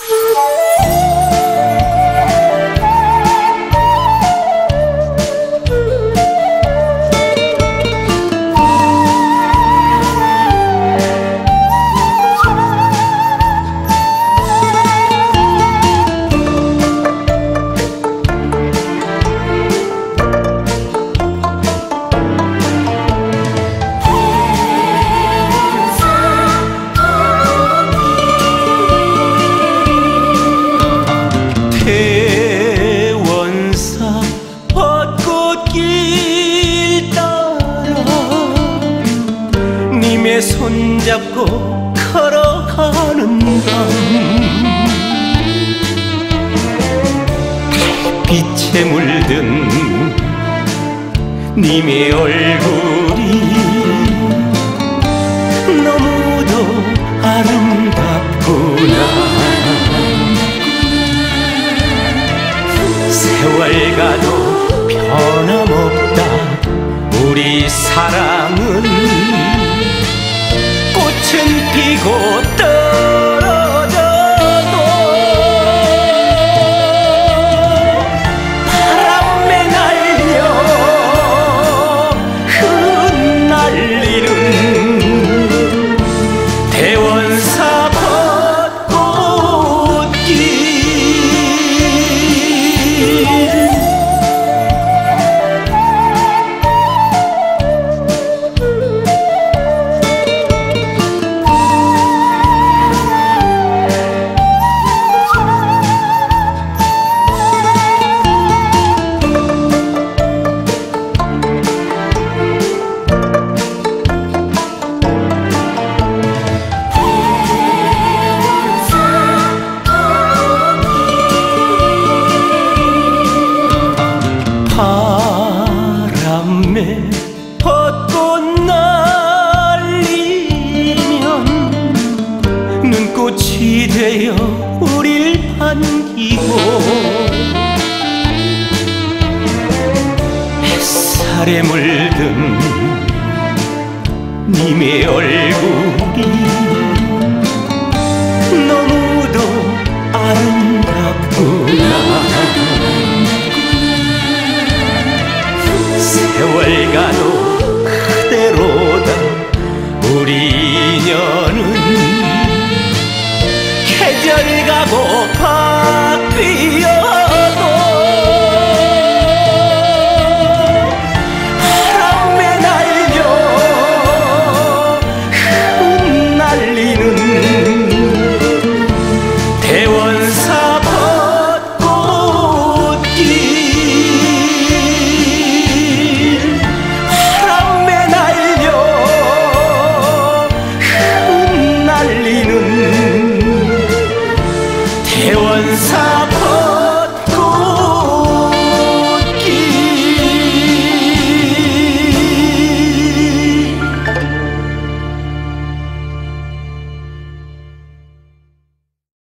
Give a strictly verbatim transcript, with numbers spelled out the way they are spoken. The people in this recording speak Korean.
대원사 벚꽃길 따라 님의 손잡고 걸어가는 밤, 빛에 물든 님의 얼굴이 너무도 아름답구나. 세월 가도 변함없다 우리 사랑은. 꽃은 피고 떨어져도 바람에 날려 흩날리는 대원사 벚꽃길. 바람에 벚꽃 날리면 눈꽃이 되어 우릴 반기고 햇살에 물든 님의 얼굴이 너무도 아름답구나. 세월 가도 그대로다 우리 인연은. 계절 가고 바뀌어도 바람에 날려 흩날리는 대원사 벚꽃길. 대원사